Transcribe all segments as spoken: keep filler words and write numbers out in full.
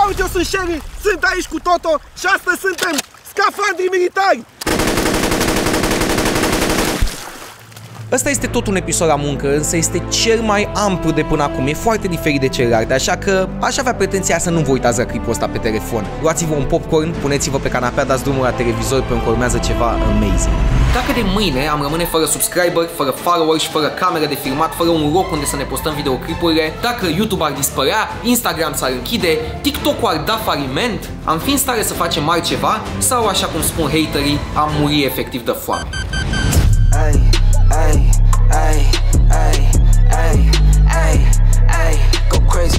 Auzi, eu sunt Sherry, sunt aici cu Toto și astăzi suntem scafandrii militari! Ăsta este tot un episod la muncă, însă este cel mai amplu de până acum, e foarte diferit de celelalte, așa că aș avea pretenția să nu vă uitați la clipul ăsta pe telefon. Luați-vă un popcorn, puneți-vă pe canapea, dați drumul la televizor pentru că urmează ceva amazing. Dacă de mâine am rămâne fără subscriber, fără follower și fără cameră de filmat, fără un loc unde să ne postăm videoclipurile, dacă YouTube ar dispărea, Instagram s-ar închide, TikTok-ul ar da faliment, am fi în stare să facem altceva sau, așa cum spun haterii, am muri efectiv de foame. Ay, ay, ay, ay, ay, ay, ay, go crazy.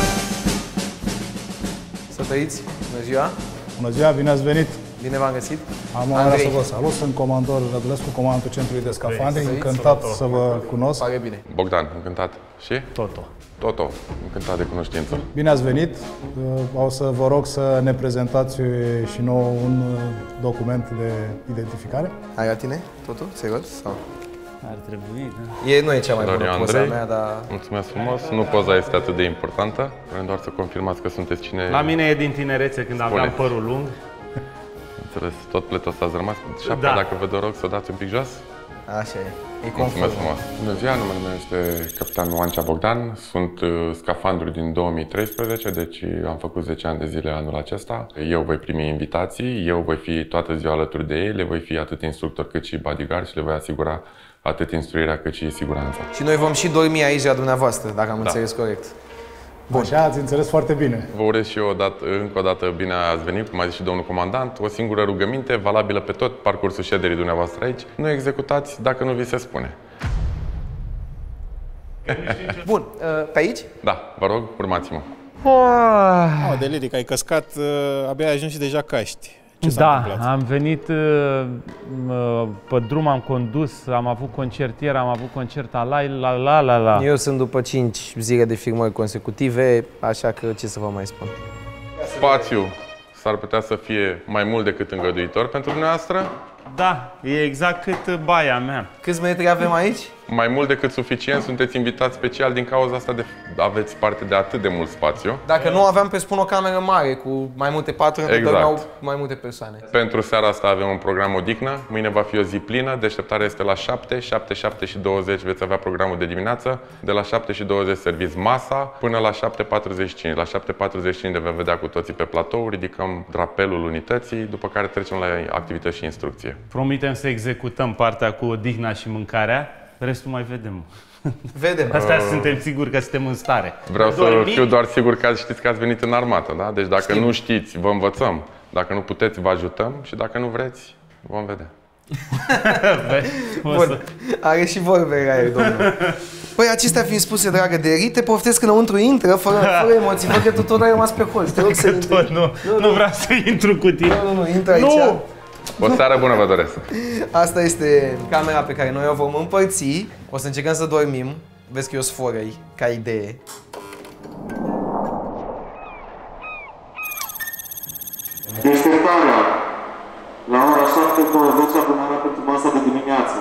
Să trăiți, bună ziua! Bună ziua, bine ați venit! Bine v-am găsit! Am onoarea să vă salut, sunt comandor Rădulescu, comandantul Centrului de Scafandri, încântat să vă cunosc. Pare bine! Bogdan, încântat. Și? Toto. Toto, încântat de cunoștință. Bine ați venit! O să vă rog să ne prezentați și nouă un document de identificare. Ai la tine, Toto? Serios? Sau? Ar trebui, da. E, nu e cea mai Doamne bună poza Andrei, mea, dar... mulțumesc frumos. Nu poza este atât de importantă. Vrem doar să confirmați că sunteți cine... La mine e din tinerețe, când spune. aveam părul lung. Înțeles, tot pletos ați rămas. Șaptea, Da. dacă vă rog să dați un pic jos. Așa e. E Mulțumesc conform. frumos. Bună ziua, numele meu este Capitan Oancea Bogdan. Sunt uh, scafandru din două mii treisprezece, deci am făcut zece ani de zile anul acesta. Eu voi primi invitații, eu voi fi toată ziua alături de ei, le voi fi atât instructor cât și bodyguard și le voi asigura atât instruirea cât și siguranța. Și noi vom și dormi aici la dumneavoastră, dacă am Da. înțeles corect. Bun. Așa, ați înțeles foarte bine. Vă urez și eu o dată, încă o dată bine ați venit, cum a zis și domnul comandant, o singură rugăminte valabilă pe tot parcursul șederii dumneavoastră aici. Nu executați dacă nu vi se spune. Bun, pe aici? Da, vă rog, urmați-mă. Oh, de liric, ai căscat, uh, abia ai ajuns și deja caști. Ce s-a Da, întâmplat? am venit uh, uh, pe drum, am condus, am avut concertier, am avut concert alai, la la la la. Eu sunt după cinci zile de filmări consecutive, așa că ce să vă mai spun. Spațiu s-ar putea să fie mai mult decât îngăduitor pentru dumneavoastră. Da, e exact cât baia mea. Câți metri avem aici? Mai mult decât suficient, sunteți invitați special din cauza asta de aveți parte de atât de mult spațiu. Dacă nu aveam, pe spun o cameră mare cu mai multe patru, Exact. dormeau mai multe persoane. Pentru seara asta avem un program odihnă, mâine va fi o zi plină, deșteptarea este la șapte, șapte, șapte și douăzeci veți avea programul de dimineață, de la șapte și douăzeci serviți masa până la șapte patruzeci și cinci. La șapte patruzeci și cinci de veți vedea cu toții pe platou, ridicăm drapelul unității, după care trecem la activități și instrucție. Promitem să executăm partea cu odihna și mâncarea, restul mai vedem. Vedem. Astea suntem siguri că suntem în stare. Vreau să Dormit? fiu doar sigur că știți că ați venit în armată, da? Deci dacă Știm. nu știți, vă învățăm. Dacă nu puteți, vă ajutăm și dacă nu vreți, vom vedea. Bun, are și vorbe la el, domnul. Păi, acestea fiind spuse, dragă de Ri, te poftesc înăuntru, intră, fără, fără emoții, văd că tu tot ai rămas pe colț. Te rog să intri. Tot, nu, nu, nu vreau să intru cu tine. Nu, nu, nu, intră aici. Nu! O seară bună vă doresc! Asta este camera pe care noi o vom împărți. O să încercăm să dormim. Vezi că eu sforăi, ca idee. Deșteptarea. La ora șapte douăzeci adunarea pentru masa de dimineață.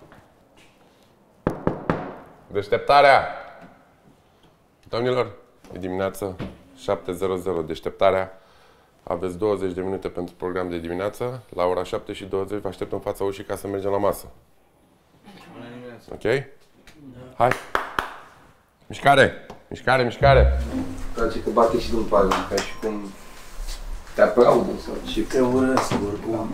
Deșteptarea! Domnilor, e dimineață șapte zero zero, deșteptarea. Aveți douăzeci de minute pentru program de dimineață. La ora șapte și douăzeci vă aștept în fața ușii ca să mergem la masă. Ok? Hai! Mișcare! Mișcare, mișcare! Place că bate și după aia, ca și cum te aplaudă sau ce. Te urăsc, oricum.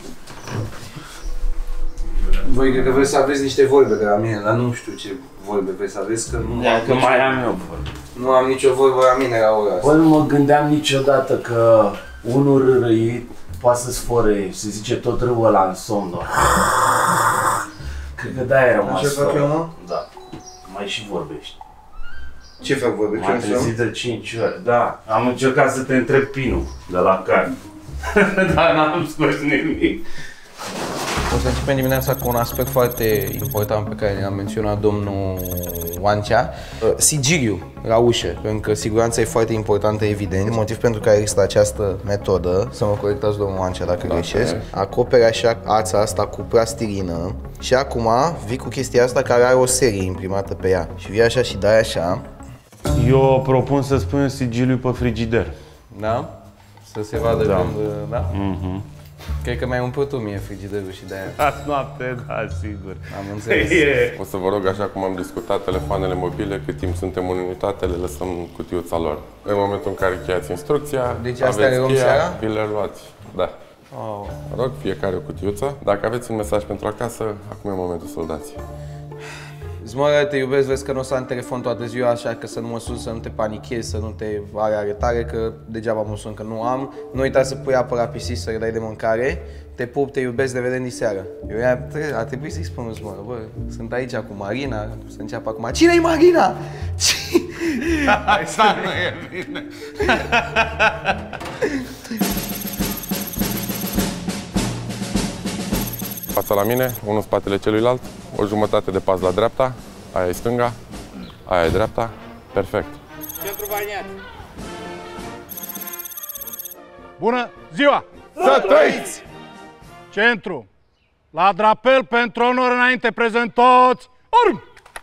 Voi cred că vreți să aveți niște vorbe de la mine, dar nu știu ce vorbe vreți să aveți, că nu Ia am că nicio, mai am eu vorbe. nu am nicio vorbă la mine la ora asta. Bă, nu mă gândeam niciodată că unul rârâit poate să sfărăie, se zice tot râul ăla în somn doar. Cred că de-aia ai rămas. Ce fac eu, mă? Da. Mai și vorbești. Ce fac vorbe? M-am trezit de cinci ori. Da. Am încercat să te întreb pinul de la carne. Dar n-am spus nimic. O să începem dimineața cu un aspect foarte important pe care l-a menționat domnul Oancea. Sigiliu la ușă, pentru că siguranța e foarte importantă, evident, motiv pentru care există această metodă, să mă corectați domnul Oancea dacă greșesc. Acoperi așa ața asta cu plastilină și acum vii cu chestia asta care are o serie imprimată pe ea. Și vii așa și dai așa. Eu propun să spun sigiliu pe frigider. Da? Să se vadă Da. când, da? Mhm. Cred că mi-ai umplut tu mie frigiderul și de-aia. Azi noapte, da, sigur. Am înțeles. O să vă rog, așa cum am discutat, telefoanele mobile, cât timp suntem în unitate, le lăsăm în cutiuța lor. În momentul în care încheiați instrucția, Deci astea aveți le luăm cheia, seara? vi le luați. Da. Oh. Vă rog, fiecare o cutiuță. Dacă aveți un mesaj pentru acasă, acum e momentul să-l dați. Zmoră, te iubesc, vezi că nu o să am telefon toată ziua, așa că să nu mă sun, să nu te panichezi, să nu te are aretare, că degeaba mă sun că nu am. Nu uita să pui apă la pisci, să-i dai de mâncare. Te pup, te iubesc, de vedem diseară. Eu ar trebui, ar trebui să-i spun, Zmoră, bă, sunt aici cu Marina, să înceapă acum. Cine-i Marina? Asta nu e bine. Fața la mine, unul în spatele celuilalt, o jumătate de pas la dreapta, aia e stânga, aia e dreapta, perfect. Centru Vainiat. Bună ziua! Să trăiți! Centru! La drapel pentru onor înainte prezent toți! Orm!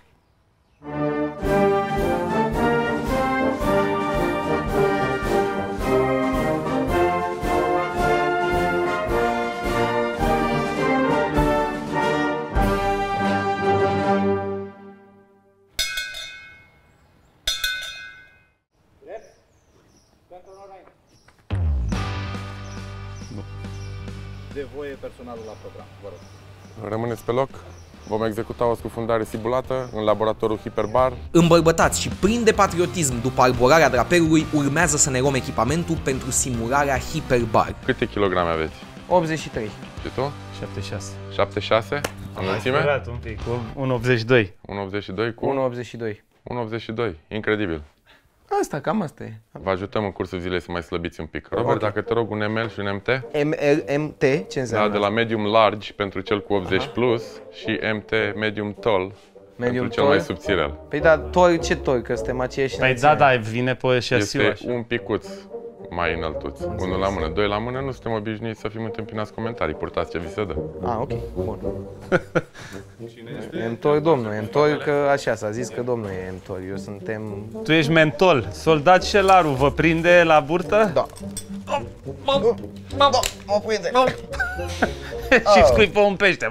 De voie personalul la program, vă rog. Rămâneți pe loc. Vom executa o scufundare simulată în laboratorul Hiperbar. Îmbărbătați și plini de patriotism după arborarea drapelului, urmează să ne luăm echipamentul pentru simularea Hiperbar. Câte kilograme aveți? optzeci și trei. Și tu? șaptezeci și șase. șaptezeci și șase? Înălțime? Am un pic, unu virgulă optzeci și doi. unu virgulă optzeci și doi cu? unu virgulă optzeci și doi. unu virgulă optzeci și doi. Incredibil. Asta, cam asta e. Vă ajutăm în cursul zilei să mai slăbiți un pic. Robert, Okay. dacă te rog un M L și un M T? M L M T? Ce înseamnă? Da, de la medium large pentru cel cu optzeci Aha. plus și M T medium tall Medium pentru cel tall? mai subțirel. Păi da, tor, ce tor? Că suntem aceiași Păi da, da, vine pe șasiu Este așa. un picuț mai înăltuț. Unul la mână, doi la mână, nu suntem obișnuiți să fim întâmpinați comentarii. Purtați ce vi se dă. Ah, ok, bun. E Mtor, domnul, e Mtor, că așa s-a zis că domnul e Mtor. Eu suntem... Tu ești mentol. Soldat Șelaru, vă prinde la burtă? Da. Da, mă prinde. Și scuipă un pește.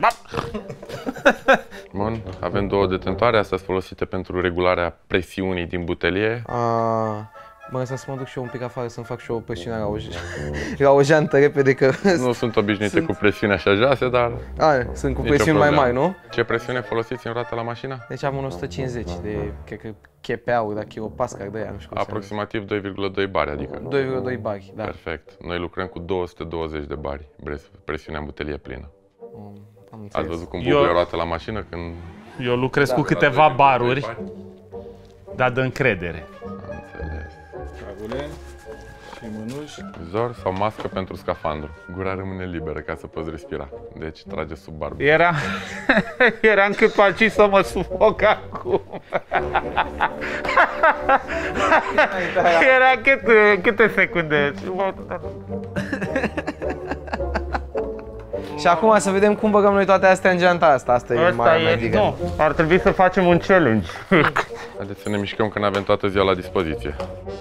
Bun, avem două detentoare, astea sunt folosite pentru regularea presiunii din butelie. Ah, mă lăsa să mă duc și eu un pic afară să-mi fac și eu o presiune la o, la o jantă repede că... Nu sunt obișnuite sunt... cu presiune așa joase, dar... A, sunt cu presiuni mai mari, nu? Ce presiune folosiți în roată la mașină? Deci am un o sută cincizeci de, cred că, chepeauri, la kilopascal de aia, nu știu cum aproximativ doi virgulă doi bari, adică... doi virgulă doi bari, da. Perfect. Noi lucrăm cu două sute douăzeci de bari, presiunea în butelie plină. Am Ați văzut cum bubuie o roată la mașină când... Eu lucrez da, cu câteva baruri, dar de încredere. Am înțeles. Dragule și mânuși. Vizor sau mască pentru scafandru. Gura rămâne liberă ca să poți respira. Deci trage sub barbă. Era... Eram cât să mă sufoc acum. Era câte, câte secunde. Și acum să vedem cum băgăm noi toate astea în geanta asta. Asta, asta e mare e, nu, ar trebui să facem un challenge. Haideți să ne mișcăm că n-avem toată ziua la dispoziție.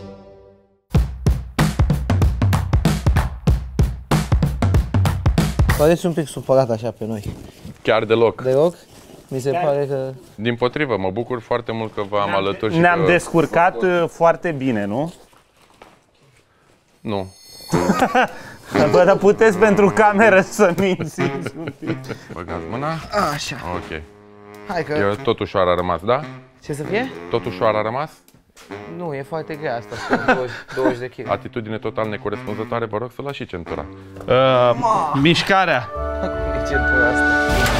Pareți un pic supărat așa pe noi. Chiar deloc. Deloc? Mi se Chiar... pare că... Dimpotrivă, mă bucur foarte mult că v-am alături și Ne-am că... descurcat foarte bine, nu? Nu. Bă, dar puteți pentru cameră să mințiți un pic. Băgați mâna. Așa. Ok. Hai că... Eu, tot ușoar a rămas, da? Ce să fie? Tot ușoar a rămas? Nu, e foarte grea asta, douăzeci, douăzeci de kilograme. Atitudine total necorespunzătoare, vă rog să lași și centura. Uh, mișcarea. Cum e centura asta?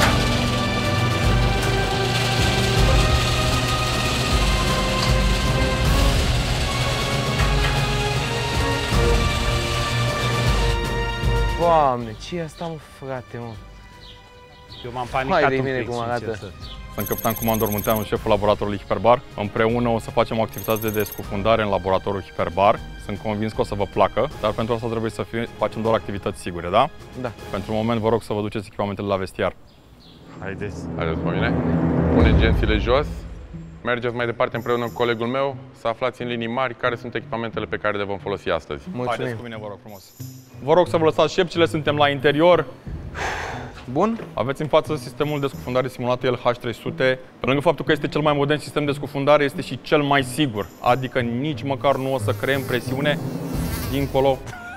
Doamne, ce e asta, mă, frate, mă? Eu m-am panicat Hai de un mine pic, cum arată. Sunt capitan comandor Munteanu, șeful laboratorului Hiperbar. Împreună o să facem o activitate de scufundare în laboratorul Hiperbar. Sunt convins că o să vă placă, dar pentru asta trebuie să fie, facem doar activități sigure, da? Da. Pentru moment vă rog să vă duceți echipamentele la vestiar. Haideți. Haideți pe mine. Puneți gențile jos. mergeți mai departe împreună cu colegul meu să aflați în linii mari care sunt echipamentele pe care le vom folosi astăzi. Mulțumim. Haideți cu mine, vă rog frumos. Vă rog să vă lăsați șepcile, suntem la interior. Bun. Aveți în față sistemul de scufundare simulat L H trei sute. Pe lângă faptul că este cel mai modern sistem de scufundare, este și cel mai sigur. Adică nici măcar nu o să creăm presiune dincolo.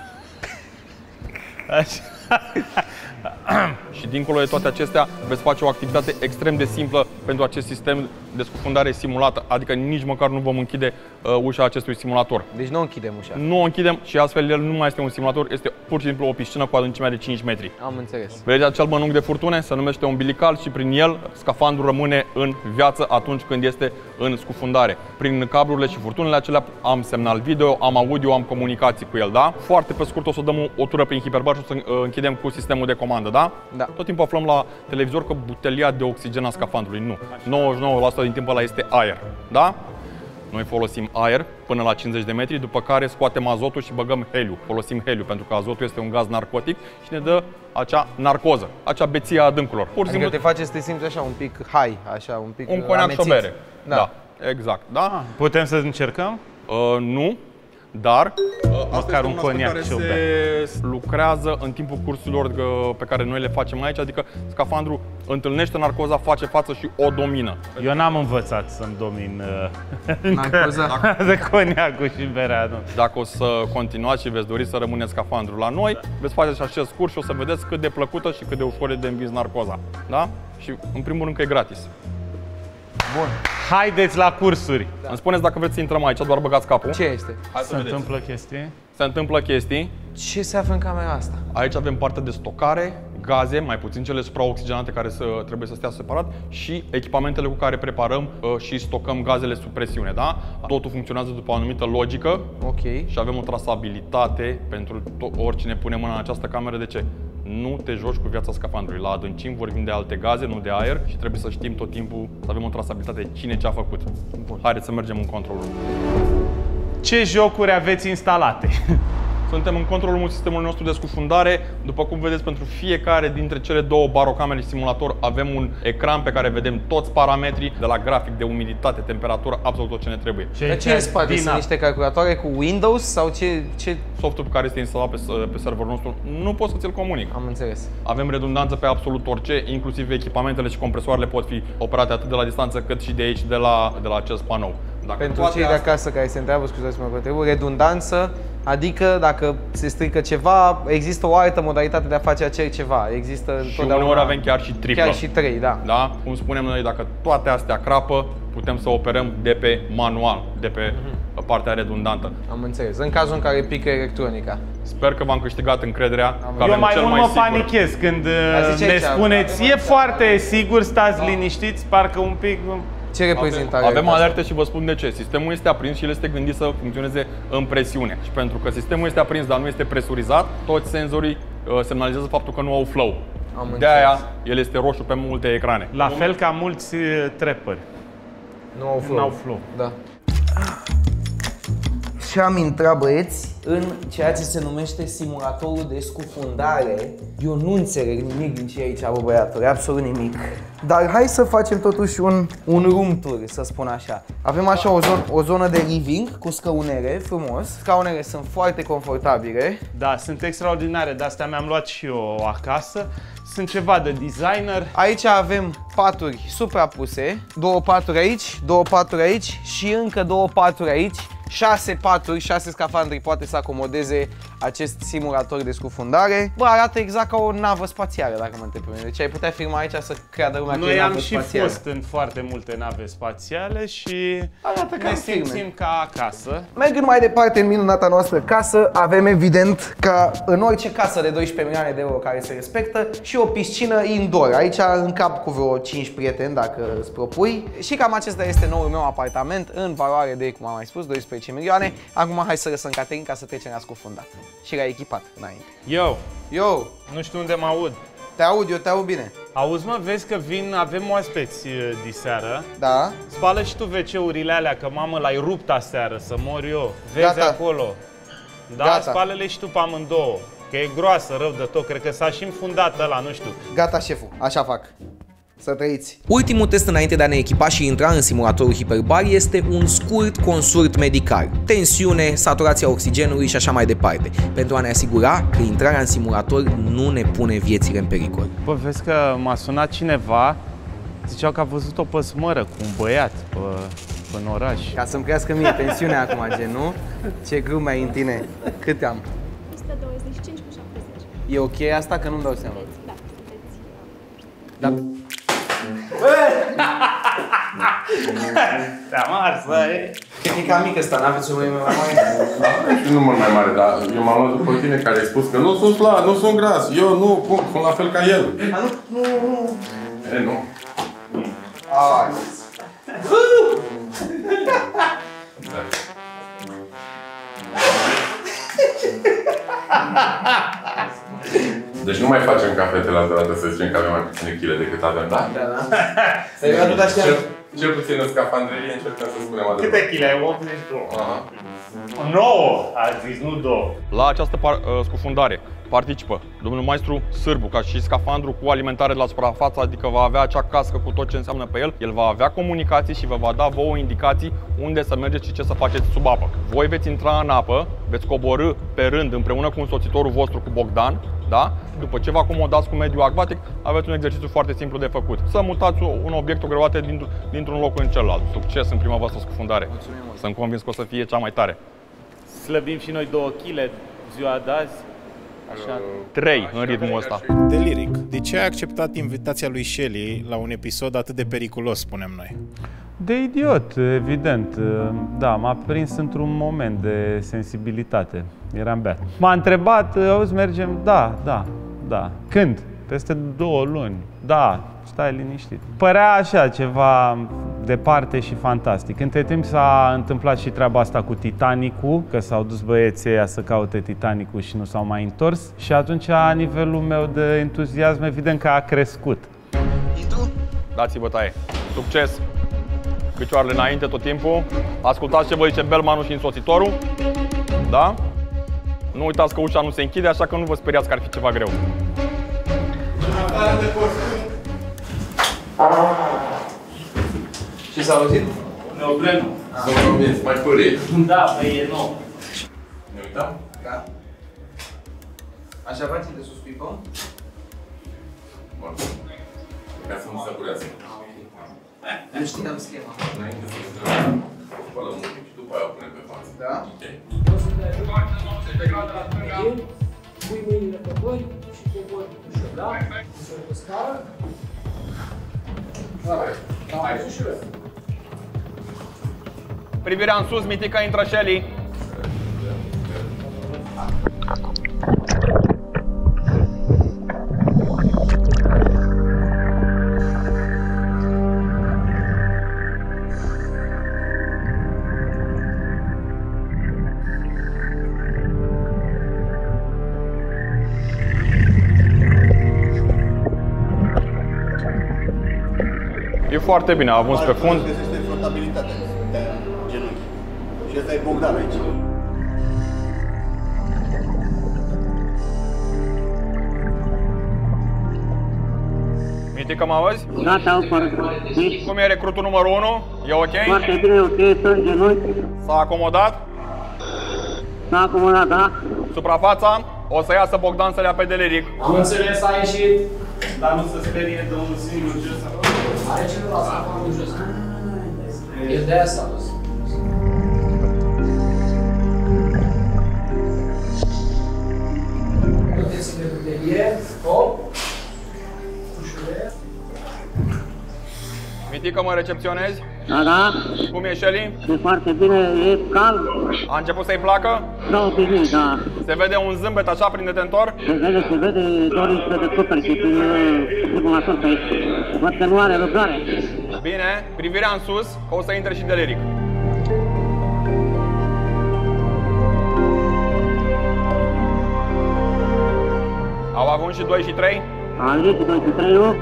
Și dincolo de toate acestea, veți face o activitate extrem de simplă pentru acest sistem de scufundare simulată. Adică nici măcar nu vom închide uh, ușa acestui simulator. Deci nu închidem ușa. Nu o închidem și astfel el nu mai este un simulator, este pur și simplu o piscină cu adâncimea de cinci metri. Am înțeles. Vedeți acel mănunchi de furtune? Se numește umbilical și prin el scafandrul rămâne în viață atunci când este în scufundare. Prin cablurile și furtunele acelea am semnal video, am audio, am comunicații cu el, da? Foarte pe scurt o să dăm o tură prin hiperbar și o să închidem cu sistemul de comandă, da? Da. Tot timpul aflăm la televizor că butelia de oxigen a scafandrului. Nu. nouăzeci și nouă la sută din timpul ăla este aer, da? Noi folosim aer până la cincizeci de metri, după care scoatem azotul și băgăm heliu. Folosim heliu pentru că azotul este un gaz narcotic și ne dă acea narcoză, acea beție a adâncurilor. Pur și adică simplu te face să te simți așa un pic high, așa un pic un coniac și o bere. Da. Da, exact, da? Putem să încercăm? Uh, nu. Dar măcar un coniac și o bere. Se lucrează în timpul cursurilor pe care noi le facem aici, adică scafandrul întâlnește narcoza, face față și o domină. Eu n-am învățat să-mi domin uh, narcoza de coniacul și berea, nu. Dacă o să continuați și veți dori să rămâneți scafandrul la noi, veți face și acest curs și o să vedeți cât de plăcută și cât de ușor e de învins narcoza. Da? Și în primul rând că e gratis. Bun. Haideți la cursuri. Da. Îmi spuneți dacă vreți să intrăm aici, doar băgați capul. Ce este? Hai se întâmplă chestii? Se întâmplă chestii. Ce se află în camera asta? Aici avem partea de stocare, gaze, mai puțin cele supraoxigenate care să, trebuie să stea separat și echipamentele cu care preparăm uh, și stocăm gazele sub presiune, da? Totul funcționează după o anumită logică. Ok. Și avem o trasabilitate pentru oricine pune mâna în această cameră. De ce? Nu te joci cu viața scafandrului. La adâncim vorbim de alte gaze, nu de aer și trebuie să știm tot timpul, să avem o trasabilitate cine ce a făcut. Bun. Haideți să mergem în control room. Ce jocuri aveți instalate? Suntem în control room-ul sistemului nostru de scufundare. După cum vedeți, pentru fiecare dintre cele două barocamere și simulator avem un ecran pe care vedem toți parametrii, de la grafic, de umiditate, temperatură, absolut tot ce ne trebuie. Dar ce în spate? Sunt niște calculatoare cu Windows sau ce? ce... Softul care este instalat pe, pe serverul nostru nu pot să ți-l comunic. Am înțeles. Avem redundanță pe absolut orice, inclusiv echipamentele și compresoarele pot fi operate atât de la distanță cât și de aici, de la, de la acest panou. Dacă pentru cei de acasă care se întreabă, scuzați-mă că trebuie, redundanță, adică dacă se strică ceva, există o altă modalitate de a face acel ceva. Există și uneori avem chiar și triplă. Chiar și trei, da. Da? Cum spunem noi, dacă toate astea crapă, putem să operăm de pe manual, de pe uh-huh. partea redundantă. Am înțeles. În cazul în care pică electronica. Sper că v-am câștigat încrederea. Că Eu mai mult mă sigur. panichez când ne aici, spuneți, e foarte sigur, stați da. liniștiți, parcă un pic... Ce reprezintă Avem, avem alerte și vă spun de ce. Sistemul este aprins și el este gândit să funcționeze în presiune. Și pentru că sistemul este aprins, dar nu este presurizat, toți senzorii uh, semnalizează faptul că nu au flow. De aia el este roșu pe multe ecrane. La fel ca mulți trepări. Nu au flow. Nu au flow. Da. Și am intrat, băieți, în ceea ce se numește simulatorul de scufundare. Eu nu înțeleg nimic din ce e aici, bă, băiaturi, absolut nimic. Dar hai să facem totuși un, un room tour, să spun așa. Avem așa o, zon, o zonă de living cu scaunere, frumos. Scaunere sunt foarte confortabile. Da, sunt extraordinare, de astea mi-am luat și eu acasă. Sunt ceva de designer. Aici avem paturi suprapuse, două paturi aici, două paturi aici și încă două paturi aici. șase paturi, șase scafandri poate să acomodeze acest simulator de scufundare. Bă, arată exact ca o navă spațială, dacă mă întreb pe mine. Deci ai putea filma aici să creadă lumea că e navă spațială. Noi am și fost în foarte multe nave spațiale și arată ne simțim ca acasă. Mergând mai departe în minunata noastră casă, avem evident ca în orice casă de doisprezece milioane de euro care se respectă și o piscină indoor. Aici încap cu vreo cinci prieteni dacă îți propui. Și cam acesta este noul meu apartament în valoare de, cum am mai spus, doisprezece milioane. Acum hai să lăsăm Caterin ca să trecem la scufundat. Și l-a echipat înainte. Yo! Yo! Nu știu unde mă aud. Te aud, eu te aud bine. Auzi, mă, vezi că vin, avem oaspeți diseară. Da. Spală și tu ve ce-urile alea, că mamă, l-ai rupt aseară, să mor eu. Vezi Gata. acolo. Da, Gata. spală-le și tu pe amândouă. Că e groasă, rău de tot, cred că s-a și înfundat ăla, nu știu. Gata, șeful, așa fac. Să trăiți! Ultimul test înainte de a ne echipa și intra în simulatorul hiperbar este un scurt consult medical. Tensiune, saturația oxigenului și așa mai departe, pentru a ne asigura că intrarea în simulator nu ne pune viețile în pericol. Bă, vezi că m-a sunat cineva, ziceau că a văzut-o pe smără cu un băiat pe, pe în oraș. Ca să-mi crească mie tensiunea acum, gen, nu? Ce glume ai în tine? Cât am? o sută douăzeci și cinci cu șaptezeci. E ok asta că nu-mi dau seama? Da, sunteți... Da. Te-am ars, băi! Cred că e cam mic ăsta, n-aveți un număr mai mare? Nu număr mai mare, dar eu m-am luat după tine care ai spus că nu sunt slab, nu sunt gras. Eu nu, cum, sunt la fel ca el. A, nu, nu, nu. E, nu. Ai. Deci nu mai facem cafetele deodată să zicem că avem mai puține chile decât avem, da? Da, da. Să-i tot așa. Cel, cel puțin în scafandrerie încercăm să spunem adevărul. Câte chile ai? optzeci și doi. Aha. nouă, a zis, nu două. La această par, uh, scufundare participă domnul maestru Sârbu, ca și scafandru cu alimentare de la suprafață, adică va avea acea cască cu tot ce înseamnă pe el. El va avea comunicații și vă va da vouă indicații unde să mergeți și ce să faceți sub apă. Voi veți intra în apă, veți coborî pe rând împreună cu însoțitorul vostru, cu Bogdan, da? După ce vă acomodați cu mediul acvatic, aveți un exercițiu foarte simplu de făcut. Să mutați un obiect, o greutate dintr-un loc în celălalt. Succes în prima voastră scufundare. Sunt convins că o să fie cea mai tare. Slăbim și noi două chile ziua de azi. Așa. Trei în ritmul ăsta. Deliric, de ce ai acceptat invitația lui Shelly la un episod atât de periculos, spunem noi? De idiot, evident. Da, m-a prins într-un moment de sensibilitate. Eram beat. M-a întrebat, auzi, mergem? Da, da, da. Când? Peste două luni. Da, stai liniștit. Părea așa ceva departe și fantastic. Între timp s-a întâmplat și treaba asta cu Titanicul, că s-au dus băieții ăia să caute Titanicul și nu s-au mai întors. Și atunci nivelul meu de entuziasm evident că a crescut. Dați-vă taie. Succes! Picioarele înainte tot timpul. Ascultați ce vă zice Belmanul și însoțitorul. Da? Nu uitați că ușa nu se închide, așa că nu vă speriați că ar fi ceva greu. Ce s-a auzit? Neoprenul. Sunt convins, mai pârie. Da, păi e nou. Ne uităm? Da. Așa faci de sus pipăm? Bun. Ca să nu se apurească. Nu știam schema. Înainte să intrăm, spălăm un pic și după aia o punem pe față. Da? Ok. Pui mâinile pe bări și cobori ușor, da? Ușor pe scară. Da, hai ușor. Privirea în sus, Mitica, intră Shelly. E foarte bine, a avuns pe fund. Găsește flotabilitatea de genunchi. Și ăsta e Bogdan aici. Mitica, mă auzi? Gata, au foarte. Cum e recrutul numărul unu? E ok? Foarte bine, ok, sunt genunchi. S-a acomodat? S-a acomodat, da. Suprafața? O să iasă Bogdan să le ia pe Deliric. Am înțeles, a ieșit, dar nu se sperie de un singur gest. Are cineva să facă jos. E de aia s-a dus. Puteți de puterie, hop, ușuret. Mitică, mă recepționezi? Da, da. Cum e Shelly? E foarte bine, e calm. A început să-i placă? Da, bine, da. Se vede un zâmbet așa prin detentor? Se vede, se vede, doar să descoperi și prin simulator pe aici. Văd că nu are răbdare. Bine, privirea în sus, că o să intre și Deliric. Au avut și doi și trei? Am zis și doi și trei, nu?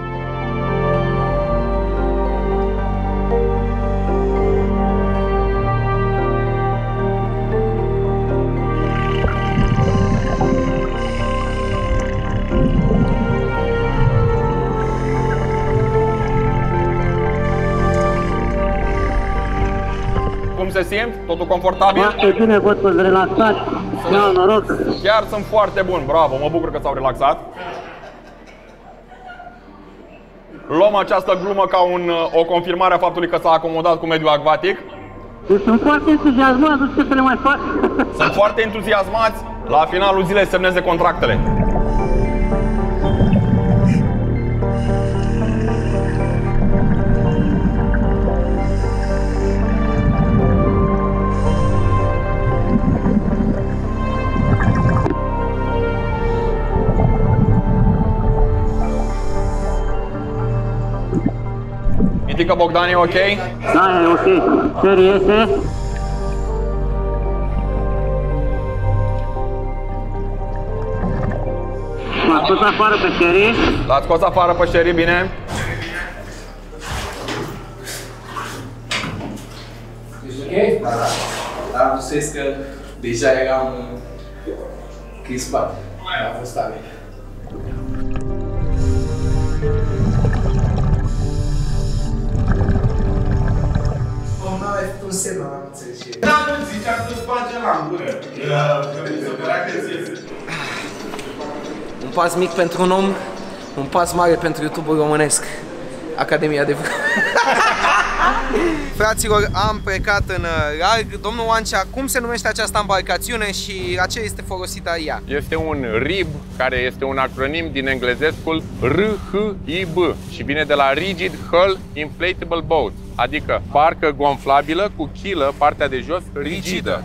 se simt? Totul confortabil? Foarte bine, văd că relaxat. Ia noroc. Chiar sunt foarte bun, bravo, mă bucur că s-au relaxat. Luăm această glumă ca un, o confirmare a faptului că s-a acomodat cu mediul acvatic. Sunt foarte entuziasmat, nu știu ce să le mai fac. Sunt foarte entuziasmați. La finalul zilei semneze contractele. Mitică Bogdan, e ok? Da, e ok. Seri este. M-a scos afară pe Sherry. L-ați scos afară pe Sherry, bine? Ești ok? Da, da. Dar am spus că deja eram crispat. A fost tare. Nu ai făcut un semn, am înțeles și... Da, nu zicea să-ți bage la gură. Un pas mic pentru un om, un pas mare pentru YouTube-ul românesc. Academia de Vârf. Fraților, am plecat în larg. Domnul Oancea, cum se numește această embarcațiune și la ce este folosită ea? Este un R I B, care este un acronim din englezescul R H I B și vine de la Rigid Hull Inflatable Boat, adică barcă gonflabilă cu chilă, partea de jos, rigidă.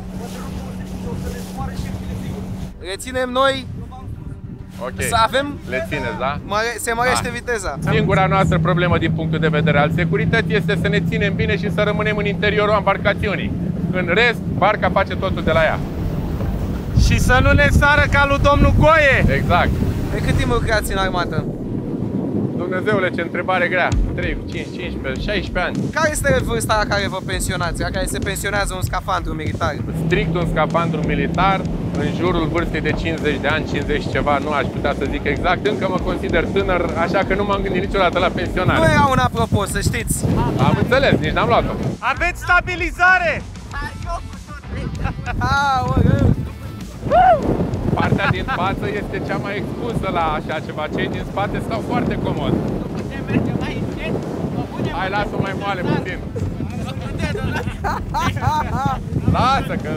Reținem noi Ok. să avem... Le țineți, da? Mare, se mărește Da. viteza. Singura noastră problemă din punctul de vedere al securității este să ne ținem bine și să rămânem în interiorul embarcațiunii. În rest, barca face totul de la ea. Și să nu ne sară ca lui domnul Goie! Exact. De cât timp lucrați în armată? Dumnezeule, ce întrebare grea. trei, cinci, cincisprezece, șaisprezece ani. Care este vârsta la care vă pensionați, la care se pensionează un scafandru militar? Strict un scafandru militar, în jurul vârstei de cincizeci de ani, cincizeci ceva, nu aș putea să zic exact. Încă mă consider tânăr, așa că nu m-am gândit niciodată la pensionare. Nu era un apropo, să știți. Am înțeles, nici n-am luat-o. Aveți stabilizare! Partea din față este cea mai expusă la așa ceva. Cei din spate stau foarte comod. Hai, lasă-o mai moale puțin. Lasă că...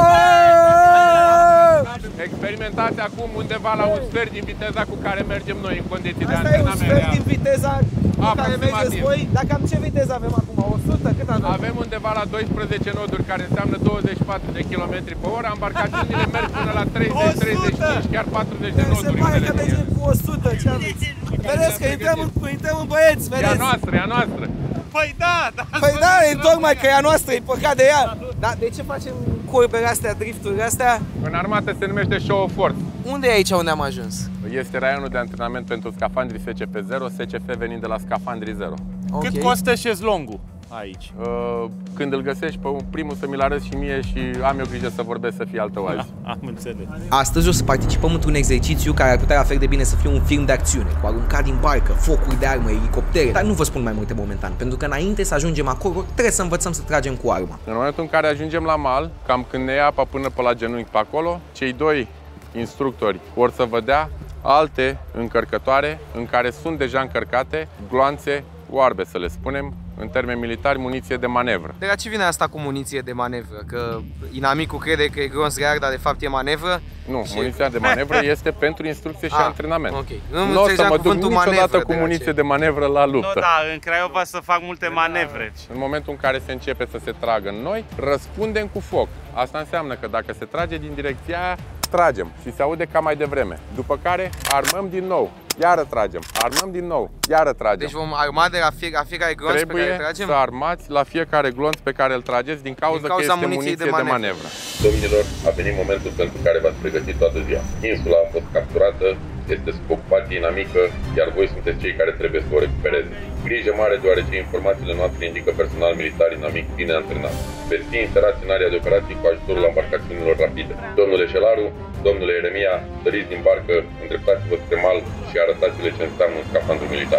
Experimentați acum undeva la un sfert din viteza cu care mergem noi în condiții de antrenament. Asta e un sfert din viteza cu care mergeți Aproximativ. voi? Dar cam ce viteză avem acum? o sută? Cât avem? Avem undeva la doisprezece noduri, care înseamnă douăzeci și patru de kilometri pe oră. Embarcațiunile merg până la treizeci, treizeci și cinci, chiar patruzeci de noduri. Se pare că mergem cu o sută. Ce aveți? Vedeți că intrăm în, intrăm în băieți, vedeți? E a noastră, e a noastră. Păi da, da. Păi da, e tocmai că e a noastră, e păcat de ea. Da, de ce facem curbele astea, drifturile astea? În armată se numește show of force. Unde e aici unde am ajuns? Este raionul de antrenament pentru scafandri S C P zero, S C F venind de la scafandri zero. Cât costă șezlongul aici? Uh, când îl găsești pe primul să mi-l arăți și mie și am eu grijă să vorbesc să fie al tău azi. Am înțeles. Astăzi o să participăm într-un exercițiu care ar putea la fel de bine să fie un film de acțiune, cu aruncat din barcă, focuri de armă, elicoptere, dar nu vă spun mai multe momentan, pentru că înainte să ajungem acolo, trebuie să învățăm să tragem cu arma. În momentul în care ajungem la mal, cam când ne ia apa până pe la genunchi pe acolo, cei doi instructori vor să vă dea alte încărcătoare în care sunt deja încărcate gloanțe oarbe, să le spunem, în termeni militari, muniție de manevră. De la ce vine asta cu muniție de manevră? Că inamicul crede că e glonț real, dar de fapt e manevră? Nu, și... muniția de manevră este pentru instrucție și ah, antrenament. Okay. Nu o să mă duc niciodată cu muniție de manevră la luptă. Nu, da, în Craiova să fac multe manevre. În momentul în care se începe să se tragă în noi, răspundem cu foc. Asta înseamnă că dacă se trage din direcția aia, tragem și se aude ca mai devreme. După care armăm din nou, iară tragem, armăm din nou, iară tragem. Deci vom arma de la, fie, la fiecare glonț pe care tragem? Trebuie să armați la fiecare glonț pe care îl trageți din cauza, din cauza că este muniție de manevră. de manevră. Domnilor, a venit momentul pentru care v-ați pregătit toată ziua. Insula a fost capturată, este sub ocupație inamică, iar voi sunteți cei care trebuie să o recupereze. Grijă mare, deoarece informațiile noastre indică personal militar inamic bine antrenat. Veți fi inserați în area de operații cu ajutorul embarcațiunilor rapide. Domnule Șelaru, domnule Ieremia, săriți din barcă, îndreptați-vă spre mal și arătați-le ce înseamnă un scafandru militar.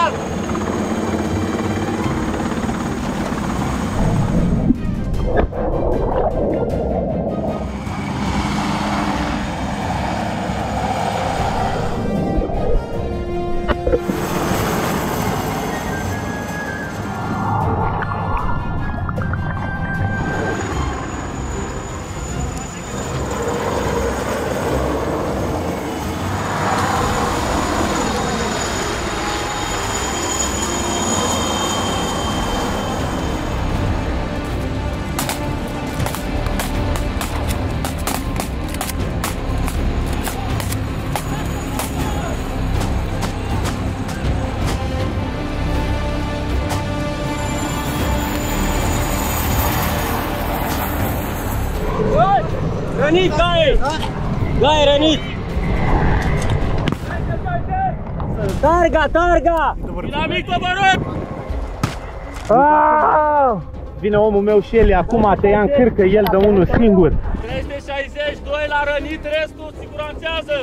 Salt! rănit, Gaie! Gaie, rănit! Targa, targa! Dinamic, vă rog! Vine omul meu Shelly, acum te ia în cârcă, el dă unul singur. trei sute șaizeci, doi la rănit, restul siguranțează!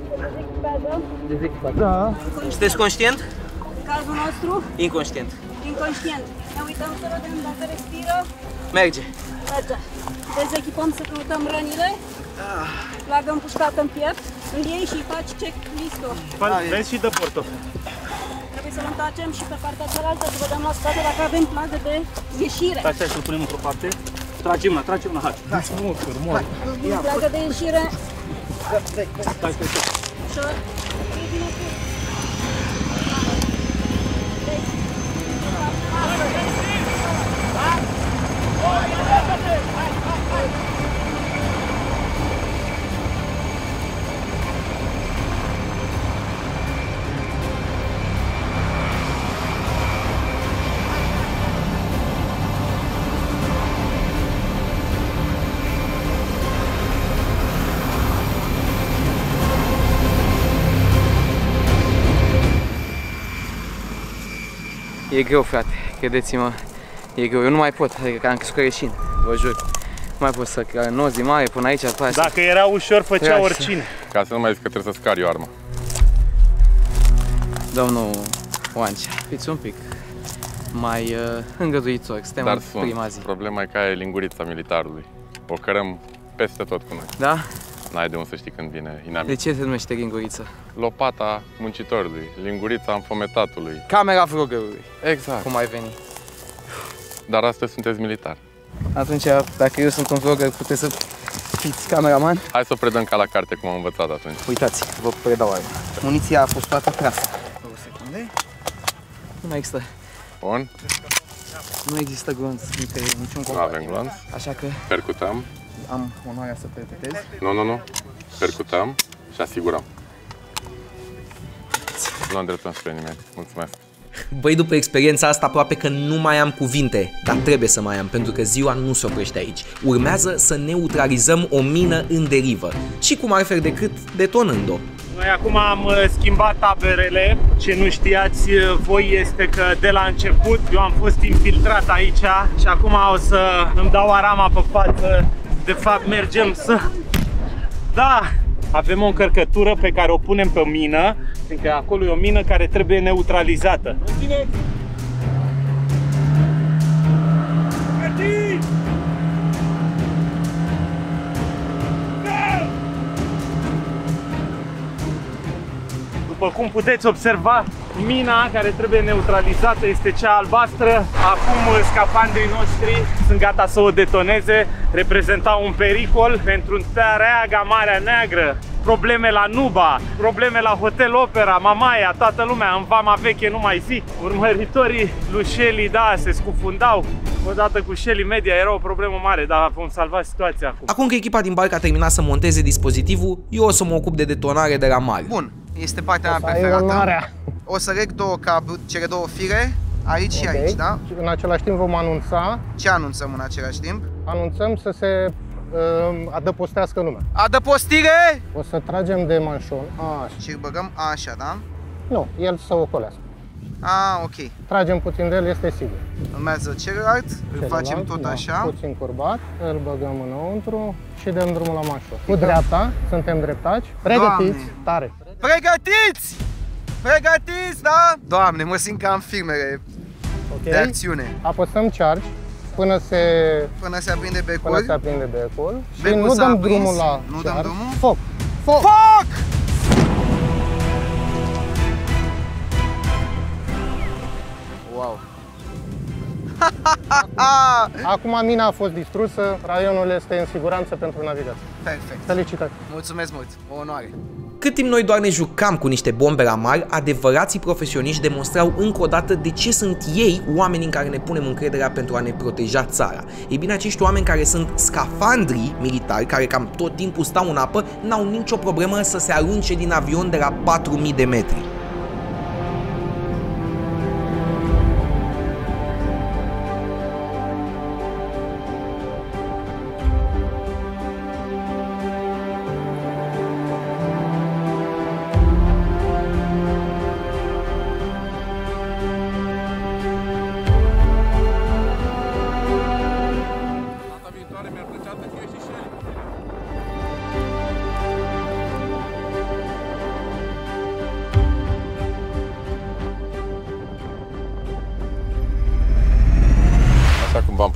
Da. Sunteți conștient? Cazul nostru? Inconștient. Inconștient. Ne uităm să vedem dacă respiră. Merge. Merge. Dezechipăm să căutăm rănile. Plagăm pușcată în piept. Îl iei și faci checklist-ul. Vezi și dă portofel. Trebuie să-l întacem și pe partea cealaltă să vedem la spate dacă avem plagă de ieșire. Stai, stai, să-l punem într-o parte. Tragem la, tragem la, hai. Hai. Plagă de ieșire. Stai, stai, stai. Ușor. E greu, frate, credeți-mă, e greu. Eu nu mai pot, adică am crezut că reșin, vă jur. Nu mai pot să că nozi din mare până aici, după aceea. Dacă era ușor, făcea oricine. Ca să nu mai zic că trebuie să scari o armă. Domnul Oancea, fiți un pic mai uh, îngăduitor, suntem Dar în sunt. prima zi. Problema e că aia e lingurița militarului. O cărăm peste tot cu noi. Da? N-ai de unde să știi când vine inamic. De ce se numește linguriță? Lopata muncitorului, lingurița înfometatului. Camera vloggerului. Exact. Cum ai venit? Dar astăzi sunteți militar. Atunci, dacă eu sunt un vlogger, puteți să fiți cameraman? Hai să o predăm ca la carte, cum am învățat atunci. Uitați, vă predau arma. Muniția a fost toată trasă. două secunde. Nu mai există. Bun. Nu există glonț, nicăieri, niciun Nu avem glonț. Așa că Percutăm. am onoarea să percutez. Nu, nu, nu. Percutăm și asigurăm. Nu îndreptăm spre nimeni. Mulțumesc. Băi, după experiența asta aproape că nu mai am cuvinte, dar trebuie să mai am, pentru că ziua nu se oprește aici. Urmează să neutralizăm o mină în derivă. Și cum altfel decât detonând-o. Noi acum am schimbat taberele. Ce nu știați voi este că de la început eu am fost infiltrat aici și acum o să îmi dau arama pe față. De fapt mergem să... Da! Avem o încărcătură pe care o punem pe mină, fiindcă acolo e o mină care trebuie neutralizată. După cum puteți observa, mina care trebuie neutralizată este cea albastră. Acum scafandrii noștri sunt gata să o detoneze. Reprezentau un pericol pentru întreaga Marea Neagră. Probleme la Nuba, probleme la Hotel Opera, Mamaia, toată lumea în Vama Veche, nu mai zic. Urmăritorii lui Shelly, da, se scufundau. Odată cu Shelly Media era o problemă mare, dar vom salva situația acum. Acum că echipa din barcă a terminat să monteze dispozitivul, eu o să mă ocup de detonare de la mare. Bun, este partea mea preferată. O să reg două cabluri, cele două fire, aici okay. și aici, da? În același timp vom anunța. Ce anunțăm în același timp? Anunțăm să se uh, adăpostească lumea. Adăpostire! O să tragem de manșon. Așa. Și îl băgăm așa, da? Nu, el să ocolească. Ah, ok. Tragem puțin de el, este sigur. Urmează celălalt, îl facem tot da, așa. Puțin curbat, îl băgăm înăuntru și dăm drumul la manșon. Cu dreapta, suntem dreptaci. Pregătiți, Doamne. Tare! Pregătiți! Pregătiți, da? Doamne, mă simt ca în filmele okay. de acțiune. Apăsăm charge până se... Până se aprinde becul. Până se aprinde becul. Și becul nu dăm aprins, drumul la Nu charge. dăm drumul? Foc! Foc! Foc! Wow! Acum mina a fost distrusă, raionul este în siguranță pentru navigație. Perfect. Felicitări! Mulțumesc mult! O onoare! Cât timp noi doar ne jucam cu niște bombe la mare, adevărații profesioniști demonstrau încă o dată de ce sunt ei oamenii în care ne punem încrederea pentru a ne proteja țara. Ei bine, acești oameni care sunt scafandrii militari, care cam tot timpul stau în apă, n-au nicio problemă să se arunce din avion de la patru mii de metri.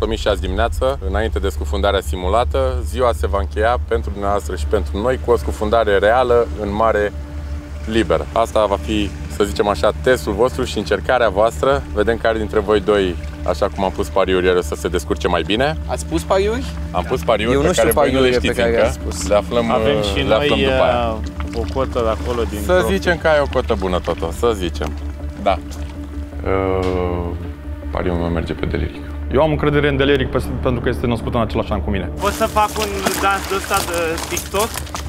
promis și azi dimineață, înainte de scufundarea simulată, ziua se va încheia pentru dumneavoastră și pentru noi cu o scufundare reală în mare liber. Asta va fi, să zicem așa, testul vostru și încercarea voastră. Vedem care dintre voi doi, așa cum am pus pariuri, ieri o să se descurce mai bine. Ați pus pariuri? Am pus pariuri Eu pe nu care voi nu le știți pe care încă. spus. Le aflăm, Avem și le noi aflăm după aia. o cotă de acolo din Să zicem că ai o cotă bună, Toto, să zicem. Da. Uh, pariul meu merge pe Deliric. Eu am încredere în Deliric pentru că este născut în același an cu mine. Pot să fac un dans de ăsta de TikTok?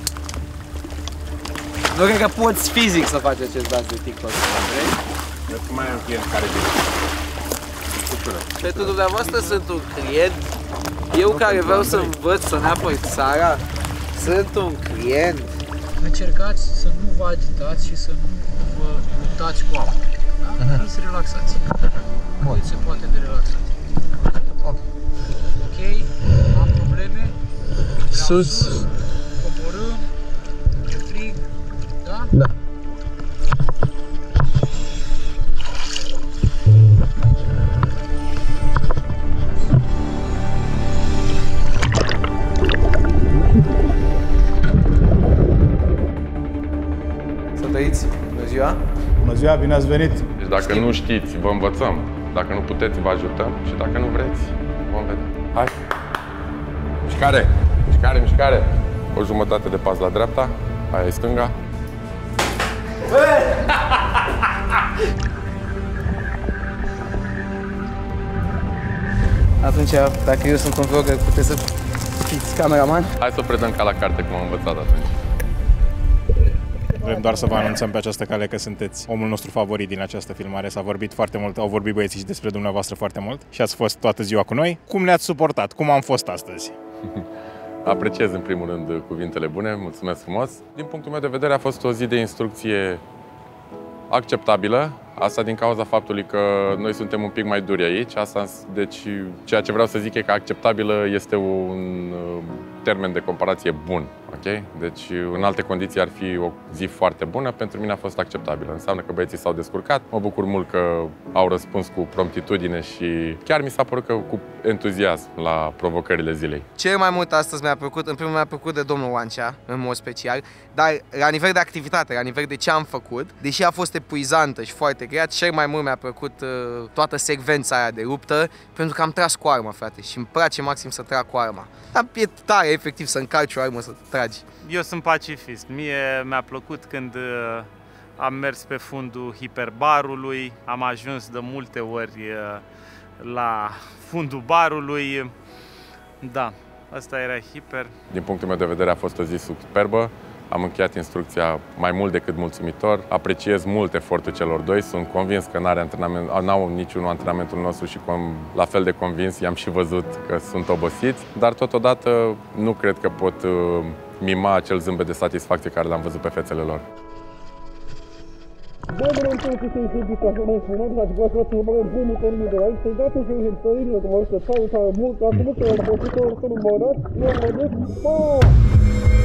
Nu cred că poți fizic să faci acest dans de TikTok. Eu mai am client care vine. Pentru dumneavoastră sunt un client. Eu care vreau să învăț să ne apăr țara, sunt un client. Încercați să nu vă agitați și să nu vă luptați cu apa. Da? Uh-huh. Fiți relaxați. Bun. Se poate de relaxați. Ok, am probleme. Sus. Coborâm. E frig. Da? Da. Să trăiți. Bună ziua. Bună ziua, bine ați venit. Deci dacă nu știți, vă învățăm. Dacă nu puteți, vă ajutăm. Și dacă nu vreți, vom vedea. Hai! Mișcare! Mișcare, mișcare! O jumătate de pas la dreapta, aia e stânga. Atunci, dacă eu sunt un vlogger, puteți să fiți cameraman? Hai să o predăm ca la carte, cum am învățat atunci. Vrem doar să vă anunțăm pe această cale că sunteți omul nostru favorit din această filmare. S-a vorbit foarte mult, au vorbit băieții și despre dumneavoastră foarte mult și ați fost toată ziua cu noi. Cum ne-ați suportat? Cum am fost astăzi? Apreciez în primul rând cuvintele bune, mulțumesc frumos. Din punctul meu de vedere a fost o zi de instrucție acceptabilă. Asta din cauza faptului că noi suntem un pic mai duri aici. Asta, deci, ceea ce vreau să zic e că acceptabilă este un termen de comparație bun. Okay? Deci, în alte condiții ar fi o zi foarte bună. Pentru mine a fost acceptabilă. Înseamnă că băieții s-au descurcat. Mă bucur mult că au răspuns cu promptitudine și chiar mi s-a părut că cu entuziasm la provocările zilei. Cel mai mult astăzi mi-a plăcut, în primul mi-a plăcut de domnul Oancea, în mod special, dar la nivel de activitate, la nivel de ce am făcut, deși a fost epuizantă și foarte grea, cel mai mult mi-a plăcut uh, toată secvența aia de luptă, pentru că am tras cu arma, frate, și îmi place maxim să trag cu arma. Dar e tare, efectiv, să încarci o armă să tragi. Eu sunt pacifist. Mie mi-a plăcut când uh, am mers pe fundul hiperbarului, am ajuns de multe ori uh, la fundul barului. Da, asta era hiper. Din punctul meu de vedere a fost o zi superbă. Am încheiat instrucția mai mult decât mulțumitor. Apreciez mult efortul celor doi. Sunt convins că n-au niciunul antrenamentul nostru și la fel de convins i-am și văzut că sunt obosiți. Dar totodată nu cred că pot mima acel zâmbet de satisfacție care l-am văzut pe fețele lor. Să